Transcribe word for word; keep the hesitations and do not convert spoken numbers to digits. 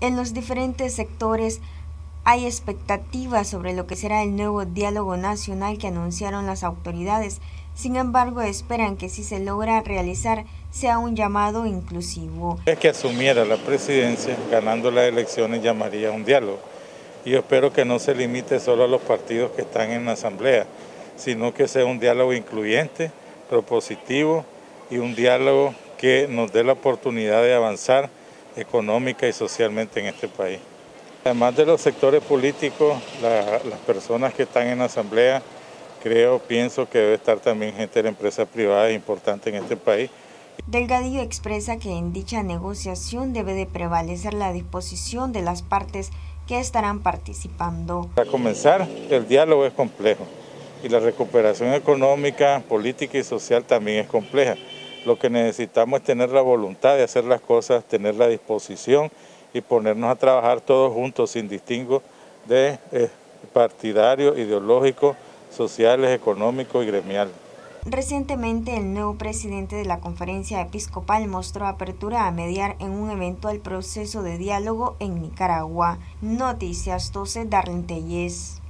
En los diferentes sectores hay expectativas sobre lo que será el nuevo diálogo nacional que anunciaron las autoridades. Sin embargo, esperan que si se logra realizar sea un llamado inclusivo. Es que asumiera la presidencia, ganando las elecciones llamaría a un diálogo. Y yo espero que no se limite solo a los partidos que están en la asamblea, sino que sea un diálogo incluyente, propositivo y un diálogo que nos dé la oportunidad de avanzar económica y socialmente en este país. Además de los sectores políticos, la, las personas que están en la asamblea, creo, pienso que debe estar también gente de la empresa privada importante en este país. Delgadillo expresa que en dicha negociación debe de prevalecer la disposición de las partes que estarán participando. Para comenzar, el diálogo es complejo y la recuperación económica, política y social también es compleja. Lo que necesitamos es tener la voluntad de hacer las cosas, tener la disposición y ponernos a trabajar todos juntos sin distingo de eh, partidario, ideológico, sociales, económicos y gremiales. Recientemente, el nuevo presidente de la Conferencia Episcopal mostró apertura a mediar en un eventual proceso de diálogo en Nicaragua. Noticias doce, Darlene Tellez.